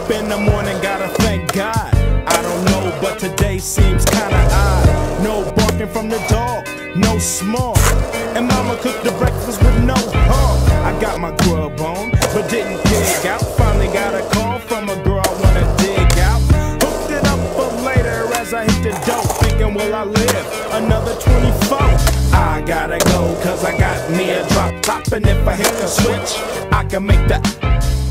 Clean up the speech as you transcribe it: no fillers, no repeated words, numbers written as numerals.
up in the morning, gotta thank God. I don't know, but today seems kinda odd. No barking from the dog, no small. And mama cooked the breakfast with no hog. I got my grub on, but didn't dig out. Finally got a call from a girl I wanna dig out. Hooked it up for later as I hit the dope. Thinking, will I live another 24? I gotta go, cause I got me a drop top. And if I hit the switch, I can make the